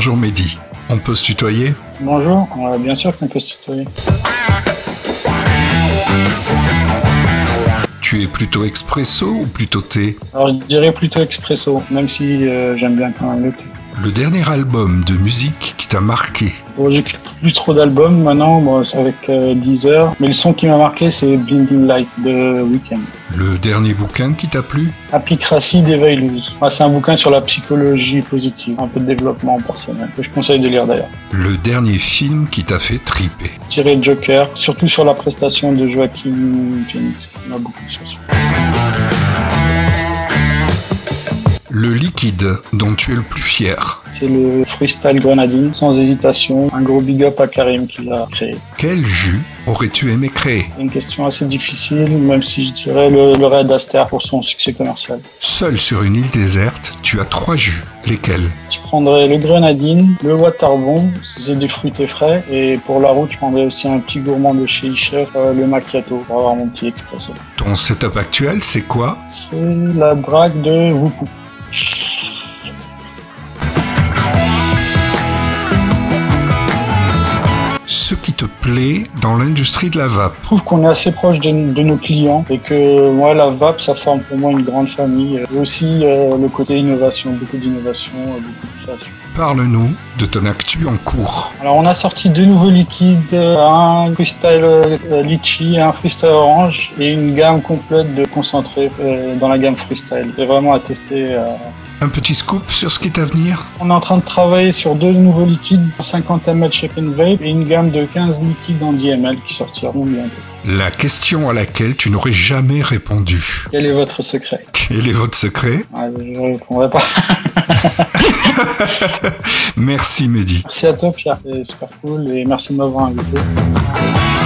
Bonjour Mehdi, on peut se tutoyer? Bonjour, bien sûr qu'on peut se tutoyer. Tu es plutôt expresso ou plutôt thé? Alors je dirais plutôt expresso, même si j'aime bien quand même le thé. Le dernier album de musique qui t'a marqué? Bon, j'écoute plus trop d'albums maintenant, bon, c'est avec Deezer, mais le son qui m'a marqué c'est Blinding Light de Weeknd. Le dernier bouquin qui t'a plu? Apicratie d'Eva Illouz. C'est un bouquin sur la psychologie positive, un peu de développement personnel, que je conseille de lire d'ailleurs. Le dernier film qui t'a fait triper? Je dirais Joker, surtout sur la prestation de Joaquin Phoenix, ça m'a beaucoup touché. Le liquide dont tu es le plus fier? C'est le Freestyle Grenadine, sans hésitation. Un gros big up à Karim qui l'a créé. Quel jus aurais-tu aimé créer? C'est une question assez difficile, même si je dirais le Red Aster pour son succès commercial. Seul sur une île déserte, tu as 3 jus. Lesquels? Je prendrais le Grenadine, le Waterbomb, c'est des fruités frais. Et pour la route, je prendrais aussi un petit gourmand de chez Chef, le Macchiato, pour avoir mon petit expresso. Ton setup actuel, c'est quoi? C'est la drague de Voupou. Ce qui te plaît dans l'industrie de la vape? Je trouve qu'on est assez proche de nos clients et que moi, la vape, ça forme pour moi une grande famille. Et aussi le côté innovation, beaucoup d'innovation, beaucoup de création. Parle-nous de ton actu en cours. Alors on a sorti 2 nouveaux liquides, un freestyle litchi et un freestyle orange et une gamme complète de concentrés dans la gamme freestyle. C'est vraiment à tester. Un petit scoop sur ce qui est à venir? On est en train de travailler sur 2 nouveaux liquides, 50 ml Shake and Vape et une gamme de 15 liquides en 10 ml qui sortiront bientôt. La question à laquelle tu n'aurais jamais répondu. Quel est votre secret? Quel est votre secret? Je ne répondrai pas. Merci Mehdi. Merci à toi Pierre, c'est super cool et merci de m'avoir invité.